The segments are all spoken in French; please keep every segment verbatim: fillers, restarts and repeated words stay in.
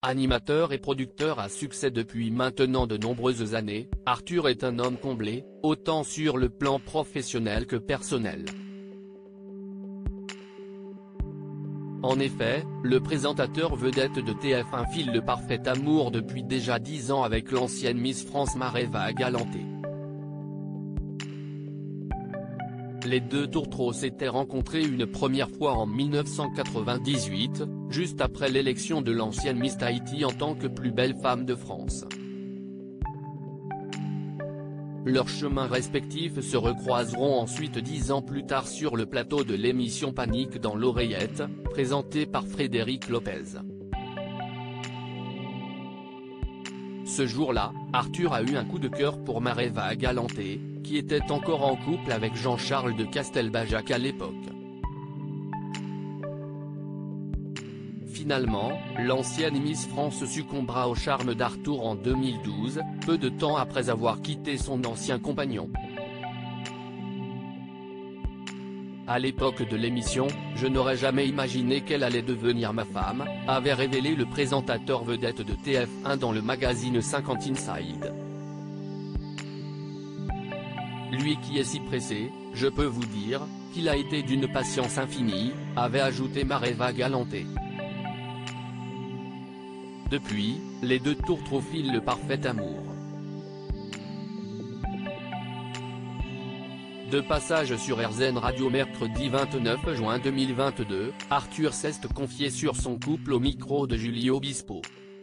Animateur et producteur à succès depuis maintenant de nombreuses années, Arthur est un homme comblé, autant sur le plan professionnel que personnel. En effet, le présentateur vedette de T F un file le parfait amour depuis déjà dix ans avec l'ancienne Miss France Maréva Galanté. Les deux tourtereaux s'étaient rencontrés une première fois en mille neuf cent quatre-vingt-dix-huit, juste après l'élection de l'ancienne Miss Tahiti en tant que plus belle femme de France. Leurs chemins respectifs se recroiseront ensuite dix ans plus tard sur le plateau de l'émission Panique dans l'oreillette, présentée par Frédéric Lopez. Ce jour-là, Arthur a eu un coup de cœur pour Maréva Galanté, qui était encore en couple avec Jean-Charles de Castelbajac à l'époque. Finalement, l'ancienne Miss France succombera au charme d'Arthur en deux mille douze, peu de temps après avoir quitté son ancien compagnon. À l'époque de l'émission, je n'aurais jamais imaginé qu'elle allait devenir ma femme, avait révélé le présentateur vedette de T F un dans le magazine cinquante Inside. Lui qui est si pressé, je peux vous dire, qu'il a été d'une patience infinie, avait ajouté Maréva Galanté. Depuis, les deux tourtereaux filent le parfait amour. De passage sur R Z N Radio mercredi vingt-neuf juin deux mille vingt-deux, Arthur s'est confié sur son couple au micro de Julie Obispo.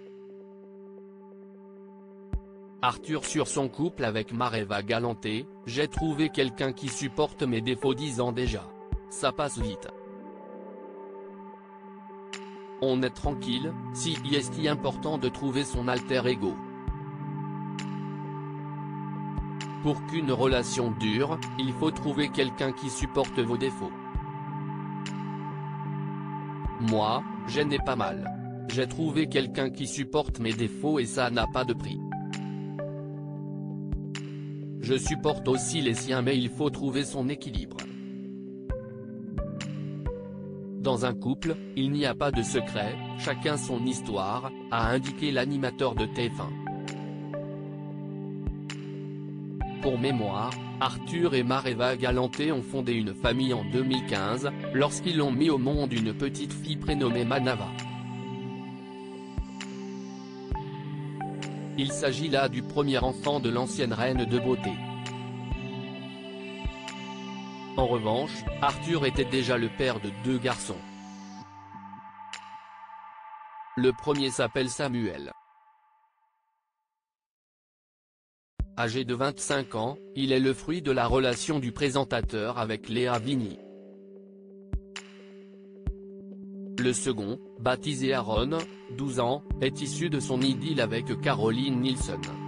Arthur sur son couple avec Maréva Galanté, j'ai trouvé quelqu'un qui supporte mes défauts dix ans déjà. Ça passe vite. On est tranquille, si est important de trouver son alter ego. Pour qu'une relation dure, il faut trouver quelqu'un qui supporte vos défauts. Moi, j'en ai pas mal. J'ai trouvé quelqu'un qui supporte mes défauts et ça n'a pas de prix. Je supporte aussi les siens mais il faut trouver son équilibre. Dans un couple, il n'y a pas de secret, chacun son histoire, a indiqué l'animateur de T F un. Pour mémoire, Arthur et Maréva Galanté ont fondé une famille en deux mille quinze, lorsqu'ils ont mis au monde une petite fille prénommée Manava. Il s'agit là du premier enfant de l'ancienne reine de beauté. En revanche, Arthur était déjà le père de deux garçons. Le premier s'appelle Samuel. Âgé de vingt-cinq ans, il est le fruit de la relation du présentateur avec Léa Vigny. Le second, baptisé Aaron, douze ans, est issu de son idylle avec Caroline Nilsson.